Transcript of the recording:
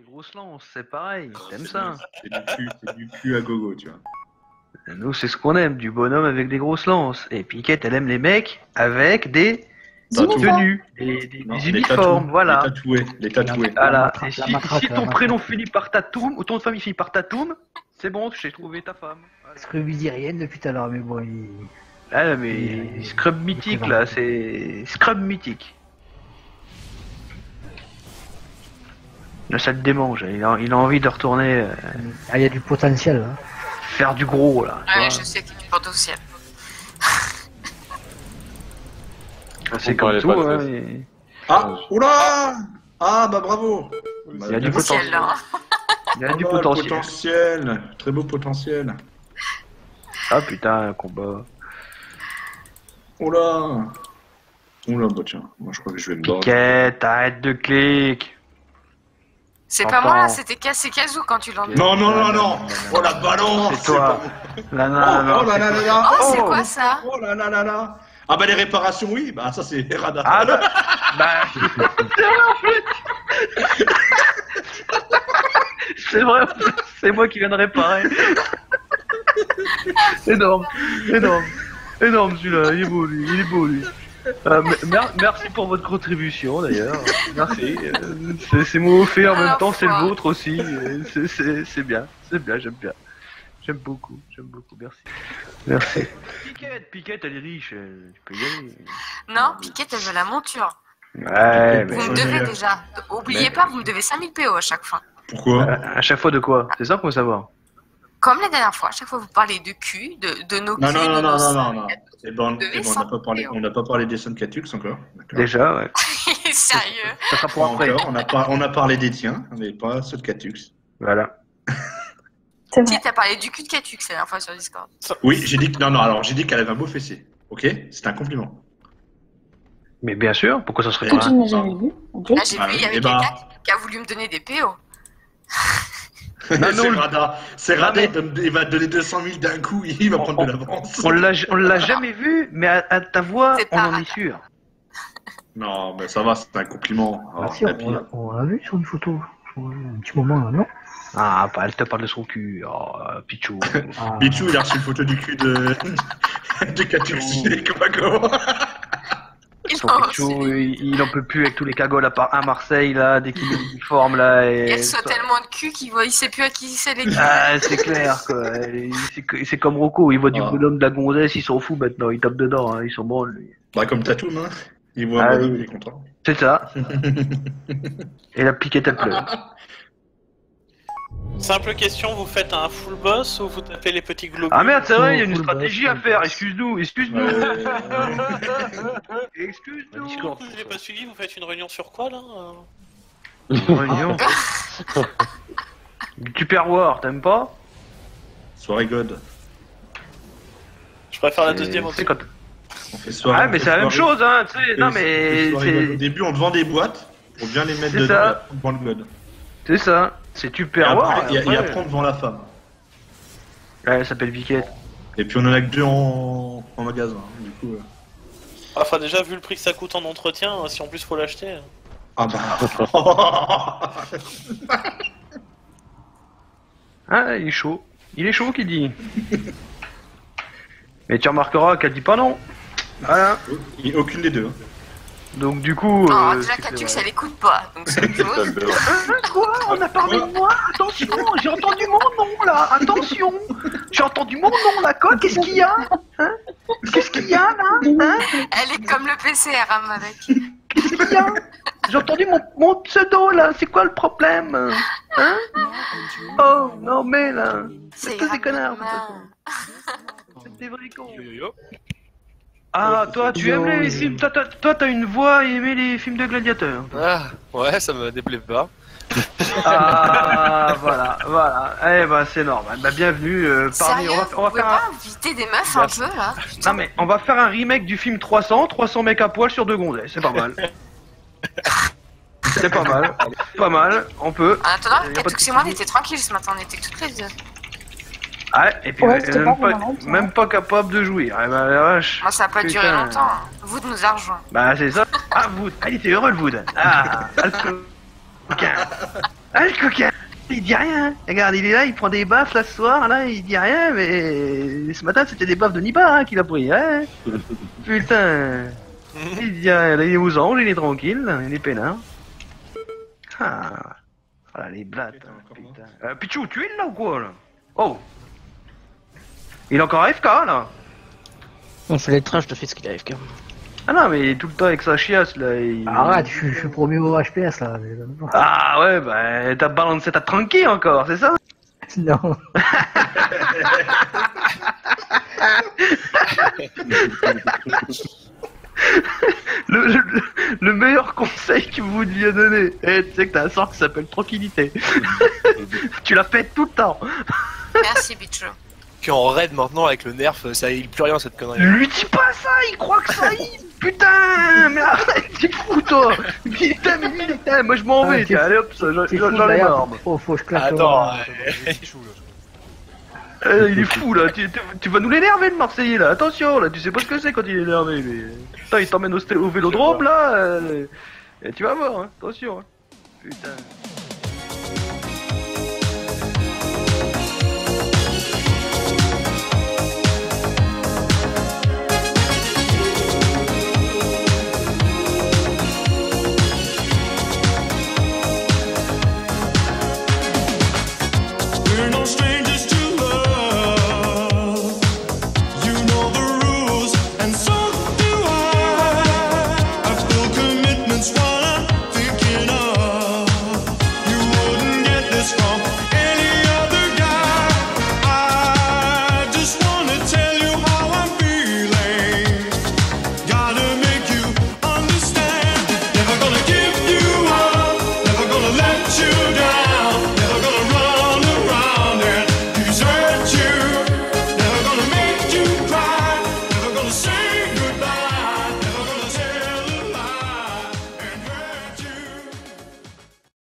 grosses lances, c'est pareil, t'aimes ça. C'est du cul à gogo, tu vois. Nous, c'est ce qu'on aime, du bonhomme avec des grosses lances. Et Piquette, elle aime les mecs avec des tenues, des uniformes, voilà. Les tatoués. Voilà. Et si ton prénom finit par Tatoum, ou ton de famille finit par Tatoum, c'est bon, j'ai trouvé ta femme. Voilà. Scrub il dit rien depuis tout à l'heure, mais bon, Ah, mais Scrub mythique, là, c'est Scrub mythique. Là, ça le démange, il a envie de retourner... Ah, il y a du potentiel, là. Faire du gros, là. Ouais, je sais qu'il y a du potentiel. C'est comme tout, hein. Ah, oula! Ah, bah bravo! Il y a du potentiel, là. Il y a du potentiel. Très beau potentiel. Ah putain, un combat. Oula! Oula, bah tiens, moi je crois que je vais me battre. Piquette, arrête de clic. C'est pas moi là, c'était Kazoo quand tu l'entends. Non! Oh la balance! C'est toi. Oh là là là! Oh, c'est quoi ça? Oh là là là là! Ah bah les réparations, oui, bah ça c'est radar. Ah bah c'est vrai, c'est moi qui viens de réparer. Énorme celui-là, il est beau lui. Merci pour votre contribution d'ailleurs. Merci. C'est moi offert en même temps, c'est le vôtre aussi. C'est bien, j'aime bien. J'aime beaucoup, merci. Piquette, elle est riche, tu peux y aller. Non, Piquette, elle veut la monture. Ouais, mais... Vous me devez déjà. Oubliez pas, vous me devez 5000 PO à chaque fois. Pourquoi? À chaque fois de quoi? C'est ça qu'on veut savoir. Comme la dernière fois, à chaque fois vous parlez de cul, de nos culs, Non. C'est bon, on n'a pas parlé des Suncatux encore. Déjà, ouais. Sérieux? Ça sera pour après. On a parlé des tiens, mais pas ceux de Catux. Voilà. Si, t'as parlé du cul de Catux la dernière fois sur Discord. Oui, j'ai dit qu'elle avait un beau fessier. Ok? C'est un compliment. Mais bien sûr, pourquoi ça serait Que pas tu n'as jamais vu. Ok. Là, j'ai vu, il y avait quelqu'un qui a voulu me donner des PO. C'est Radar, il va te donner 200 000 d'un coup, il va prendre de l'avance. On l'a jamais vu, mais à ta voix, on en est sûr. Non, mais ça va, c'est un compliment. Ah, si, on l'a vu sur une photo. Un petit moment là, non? Ah, elle te parle de son cul. Oh, Pichou. Pichou, il a reçu une photo du cul de Catux. Son Pichou, il en peut plus avec tous les cagoles à Marseille, là, dès qu'il met l'uniforme, là. Elle soit tellement de cul il sait plus à qui c'est les culs. Ah, c'est clair, quoi. C'est comme Rocco, il voit du bonhomme de la gonzesse, il s'en fout maintenant, il tape dedans, hein, il s'en branle, lui. Bah, comme Tatoum, hein. Il voit un bonhomme, il est content. C'est ça. Et la Piquette, elle pleure. Simple question, vous faites un full boss ou vous tapez les petits globules? Ah merde, c'est vrai, il y a une stratégie à faire, excuse-nous. Excuse-nous. Je l'ai pas suivi, vous faites une réunion sur quoi là? Une réunion du Tupperware, t'aimes pas? Soirée God. Je préfère la deuxième aussi. On fait soirée. Ah, mais c'est la même chose, hein, tu sais, non mais... Au début, on te vend des boîtes, pour bien les mettre dedans, on te vend le God. C'est ça, c'est Tupperware. Et après, on te vend la femme. Ouais, elle s'appelle Piquette. Et puis on en a que 2 en magasin, du coup... Enfin, déjà, vu le prix que ça coûte en entretien, si en plus faut l'acheter... Ah bah... Ah, il est chaud. Il est chaud, qui dit. Mais tu remarqueras qu'elle dit pas non. Voilà. Aucune des deux. Donc du coup... Non, déjà Catux, elle écoute pas, donc c'est une chose. Quoi? On a parlé de moi? Attention, j'ai entendu mon nom, là. Attention. J'ai entendu mon nom, là. Quoi? Qu'est-ce qu'il y a? Hein? Qu'est-ce qu'il y a, là? Hein? Elle est comme le PCR, hein, avec. Qu'est-ce qu'il y a? J'ai entendu mon pseudo, là. C'est quoi le problème? Hein? Oh, non, mais, là. C'est tous des connards. C'est des vrais cons. Ah, toi, tu aimes les films. Toi, t'as une voix et aimé les films de gladiateurs. Ah, ouais, ça me déplaît pas. Ah, voilà. Eh ben, c'est normal. Bah, bienvenue. Sérieux, on va faire pas inviter des meufs un peu, là? Non, mais on va faire un remake du film 300 mecs à poil sur 2 gonzesses. C'est pas mal. C'est pas mal. Pas mal. On peut. En attendant, Catux et moi, on était tranquilles ce matin, on était toutes les deux. Ah, et puis même pas capable de jouir. Eh ben, la vache. Moi, ça a pas duré longtemps. Wood nous a rejoint. Bah, c'est ça. Ah, Wood. Ah, il était heureux, le Wood. Ah, le coquin. Ah, le coquin, il dit rien. Regarde, il est là, il prend des baffes là ce soir, là, il dit rien, mais ce matin c'était des baffes de Nibar hein, qu'il a pris, hein. Putain. Il dit rien, là, il est aux anges, il est tranquille, il est peinard. Ah. Voilà, les blattes, hein, putain. Pichou, tu es là ou quoi, là? Oh. Il est encore AFK, là. On fait les trains, je te fais ce qu'il a AFK. Ah non, mais il est tout le temps avec sa chiasse, là. Arrête, je suis premier au HPS là. Ah ouais, bah t'as balancé ta tranquille encore, c'est ça? Non. le meilleur conseil que vous lui a donné, tu sais que t'as un sort qui s'appelle tranquillité. Tu la pètes tout le temps. Merci, Bichou. Puis en raid maintenant avec le nerf, ça heal plus rien cette connerie. Lui dis pas ça, il croit que ça y putain, mais arrête, t'es fou toi. Putain, mais lui, putain, moi je m'en vais, tiens, allez hop, j'en ai marre. Faut que je claque. Attends, Il est fou là, tu vas nous l'énerver le Marseillais là, attention là, tu sais pas ce que c'est quand il est énervé lui. Putain, il t'emmène au vélodrome là, et tu vas voir, hein. Attention. Hein. Putain.